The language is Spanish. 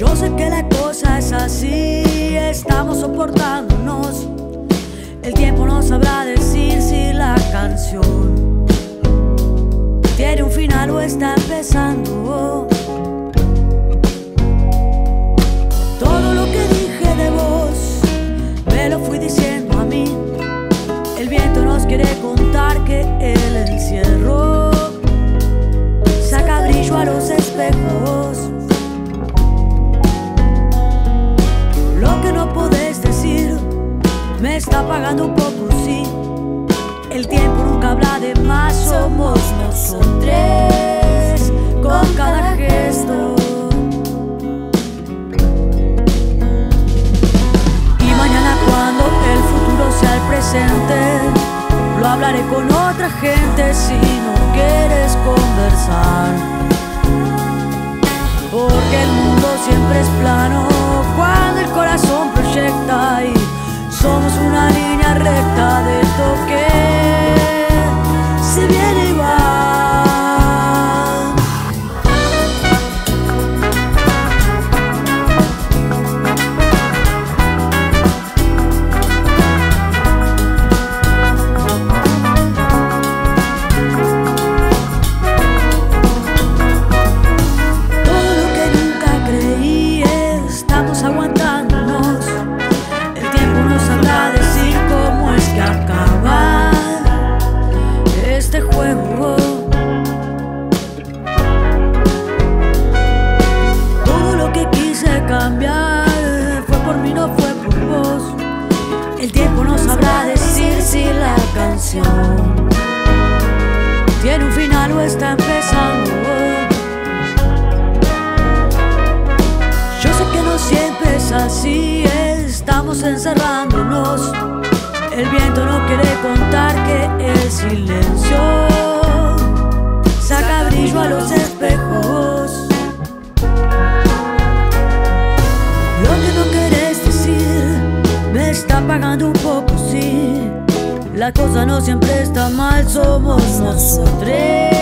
Yo sé que la cosa es así, estamos soportándonos. El tiempo no sabrá decir si la canción tiene un final o está empezando. Todo lo que dije de vos me lo fui diciendo a mí. El viento nos quiere contar que el encierro saca brillo a los espejos. Lo que no podés decir me está apagando un poco, sí. El tiempo nunca habla de más, somos nosotros con cada gesto. Y mañana, cuando el futuro sea el presente, lo hablaré con otra gente si no quieres conversar. Porque el mundo siempre es plano cuando el corazón proyecta, y somos una línea recta de toque, se viene y va. Todo lo que nunca creí estamos aguantándonos. El tiempo nos sabrá decir cómo es que acaba este juego. Todo lo que quise cambiar fue por mí, no fue por vos. El tiempo no sabrá decir si la canción tiene un final o está empezando. Yo sé que no siempre es así, estamos encerrándonos. El viento no quiere contar que el silencio saca brillo a los espejos. Lo que no querés decir me está apagando un poco, sí. La cosa no siempre está mal, somos nosotros